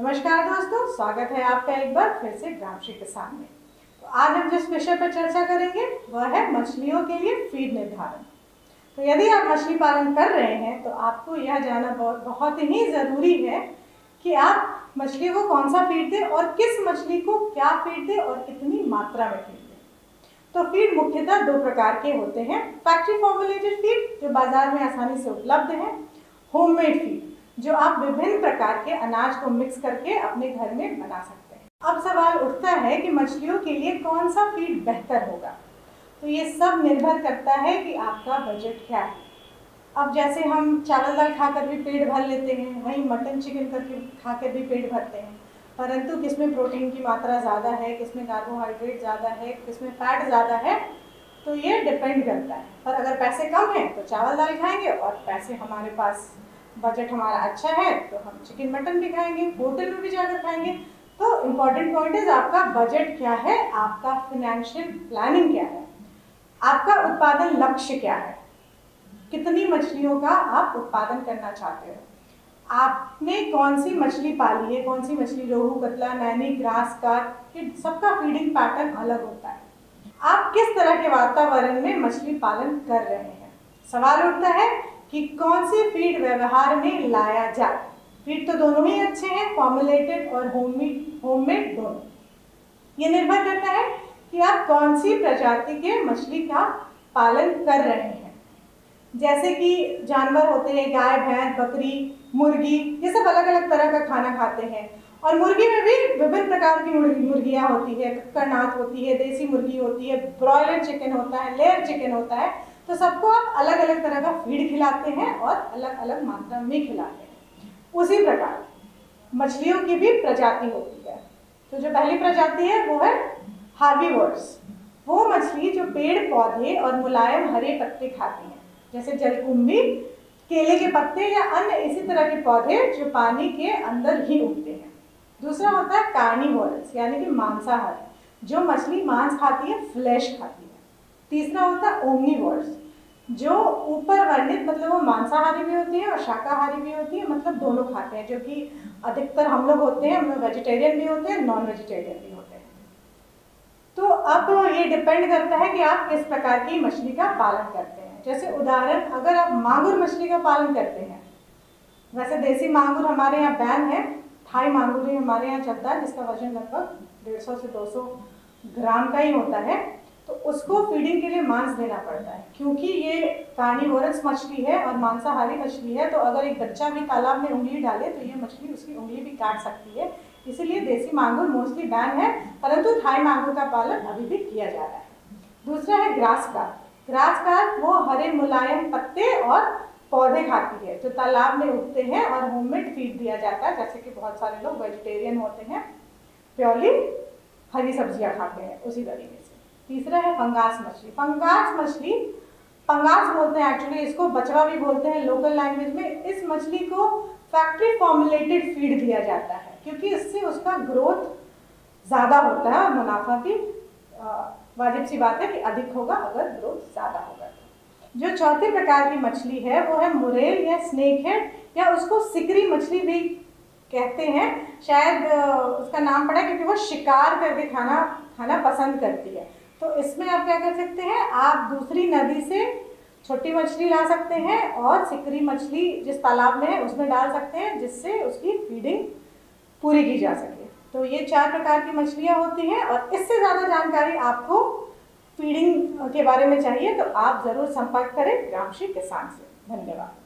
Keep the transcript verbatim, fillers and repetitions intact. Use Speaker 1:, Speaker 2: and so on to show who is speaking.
Speaker 1: नमस्कार दोस्तों, स्वागत है आपका एक बार फिर से ग्रामश्री किसान में। तो आज हम जिस विषय पर चर्चा करेंगे वह है मछलियों के लिए फीड निर्धारण। तो यदि आप मछली पालन कर रहे हैं तो आपको यह जानना बहुत बहुत ही ज़रूरी है कि आप मछलियों को कौन सा फीड दें और किस मछली को क्या फीड दें और कितनी मात्रा में फीड दें। तो फीड मुख्यतः दो प्रकार के होते हैं, फैक्ट्री फॉर्मुलेटेड फीड जो बाजार में आसानी से उपलब्ध है, होममेड फीड जो आप विभिन्न प्रकार के अनाज को मिक्स करके अपने घर में बना सकते हैं। अब सवाल उठता है कि मछलियों के लिए कौन सा फीड बेहतर होगा। तो ये सब निर्भर करता है कि आपका बजट क्या है। अब जैसे हम चावल दाल खाकर भी पेट भर लेते हैं, वहीं मटन चिकन करके खाकर भी पेट भरते हैं, परंतु किसमें प्रोटीन की मात्रा ज़्यादा है, किसमें कार्बोहाइड्रेट ज़्यादा है, किसमें फैट ज़्यादा है, तो ये डिपेंड करता है। पर अगर पैसे कम हैं तो चावल दाल खाएंगे और पैसे हमारे पास बजट हमारा अच्छा है तो हम चिकन मटन भी खाएंगे, होटल में भी जाकर खाएंगे। तो इम्पॉर्टेंट पॉइंट इज आपका बजट क्या है, आपका फाइनेंशियल प्लानिंग क्या है, आपका उत्पादन लक्ष्य क्या है, कितनी मछलियों का आप उत्पादन करना चाहते हो, आपने कौन सी मछली पाली है, कौन सी मछली, रोहू, कतला, नैनी, ग्रास कार्प, ये सबका फीडिंग पैटर्न अलग होता है। आप किस तरह के वातावरण में मछली पालन कर रहे हैं। सवाल उठता है कि कौन सी फीड व्यवहार में लाया जाए। फीड तो दोनों ही अच्छे हैं, फॉर्मुलेटेड और होममेड होममेड दोनों। ये निर्भर करता है कि आप कौन सी प्रजाति के मछली का पालन कर रहे हैं। जैसे कि जानवर होते हैं, गाय, भैंस, बकरी, मुर्गी, ये सब अलग अलग तरह का खाना खाते हैं। और मुर्गी में भी विभिन्न प्रकार की मुर्गियाँ होती है, कड़कनाथ होती है, देसी मुर्गी होती है, ब्रॉयलर चिकन होता है, लेयर चिकन होता है। तो सबको आप अलग अलग तरह का फीड खिलाते हैं और अलग अलग मात्रा में खिलाते हैं। उसी प्रकार मछलियों की भी प्रजाति होती है। तो जो पहली प्रजाति है वो है हार्बीवोर्स, वो मछली जो पेड़ पौधे और मुलायम हरे पत्ते खाती हैं, जैसे जलकुंभी, केले के पत्ते या अन्य इसी तरह के पौधे जो पानी के अंदर ही उगते हैं। दूसरा होता है कार्निवोरस यानी कि मांसाहारी, जो मछली मांस खाती है, फ्लैश खाती है। तीसरा होता है ओमनीवोर्स, जो ऊपर वर्णित मतलब वो मांसाहारी भी होती है और शाकाहारी भी होती है, मतलब दोनों खाते हैं, जो कि अधिकतर हम लोग होते हैं, हम लोग वेजिटेरियन भी होते हैं, नॉन वेजिटेरियन भी होते हैं। तो अब ये डिपेंड करता है कि आप किस प्रकार की मछली का पालन करते हैं। जैसे उदाहरण, अगर आप मांगुर मछली का पालन करते हैं, वैसे देसी मांगुर हमारे यहाँ बैन है, थाई मांगुर ही हमारे यहाँ चलता है, जिसका वजन लगभग डेढ़ सौ से दो सौ ग्राम का ही होता है। तो उसको फीडिंग के लिए मांस देना पड़ता है, क्योंकि ये कार्निवोरस मछली है और मांसाहारी मछली है। तो अगर एक बच्चा भी तालाब में उंगली डाले तो ये मछली उसकी उंगली भी काट सकती है। इसीलिए देसी मांगुर मोस्टली बैन है, परंतु थाई मांगुर का पालन अभी भी किया जा रहा है। दूसरा है ग्रास कार्प। ग्रास कार्प वो हरे मुलायम पत्ते और पौधे खाती है, जो तालाब में उगते हैं और होममेड फीड दिया जाता है। जैसे कि बहुत सारे लोग वेजिटेरियन होते हैं, प्योरली हरी सब्जियां खाते हैं, उसी तरीके से। तीसरा है पंगास मछली। पंगास मछली, पंगास बोलते हैं एक्चुअली, इसको बचवा भी बोलते हैं लोकल लैंग्वेज में। इस मछली को फैक्ट्री फॉर्मुलेटेड फीड दिया जाता है, क्योंकि इससे उसका ग्रोथ ज़्यादा होता है और मुनाफा भी वाजिब सी बात है कि अधिक होगा अगर ग्रोथ ज़्यादा होगा। जो चौथे प्रकार की मछली है वो है मुरेल या स्नेक हेड, या उसको सिकरी मछली भी कहते हैं। शायद उसका नाम पड़ा क्योंकि वो शिकार करके खाना खाना पसंद करती है। तो इसमें आप क्या कर सकते हैं, आप दूसरी नदी से छोटी मछली ला सकते हैं और सिकरी मछली जिस तालाब में है उसमें डाल सकते हैं, जिससे उसकी फीडिंग पूरी की जा सके। तो ये चार प्रकार की मछलियाँ होती हैं, और इससे ज़्यादा जानकारी आपको फीडिंग के बारे में चाहिए तो आप ज़रूर संपर्क करें ग्रामश्री किसान से। धन्यवाद।